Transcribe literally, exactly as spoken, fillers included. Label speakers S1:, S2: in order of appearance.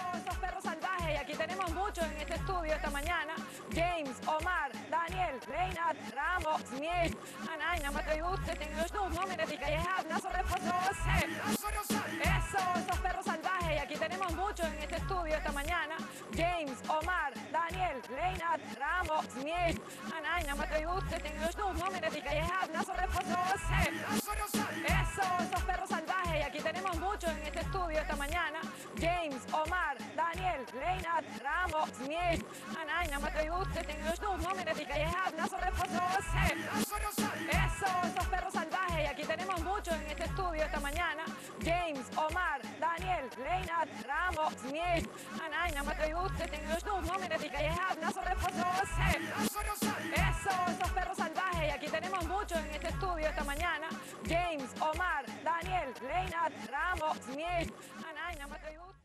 S1: esos perros salvajes, y aquí tenemos muchos en este estudio esta mañana. James, Omar, Daniel, Reinhard, Ramos, Miel, Anaina, Mateuste, Tenglus, Nombre, Ticayehab, Nazareth, Eso, esos perros salvajes, y aquí tenemos muchos en este estudio esta mañana. James, Omar, Daniel, Reinhard, Ramos, Miel, Anaina, Mateuste, Tenglus, Nombre, Ticayehab, Nazareth, Eso, esos perros salvajes, y aquí tenemos muchos en este estudio esta mañana. James, Omar, Daniel, Reinhard, Ramos, Miel, Anaina, Mateuste, Tenglus, Nombre, Ticayehab, Nazareth, Eso, esos perros salvajes, y aquí tenemos muchos en este estudio esta mañana. James, Omar, Daniel, Reinhard, Ramos, Miel, Anaina, Mateuste, Tenglus, Nombre, Ticayehab, Nazareth, Eso, esos perros salvajes, y aquí tenemos muchos en este estudio esta mañana. James, Omar, Daniel, Reinhard, Ramos, Miel, Anaina, Mateuste.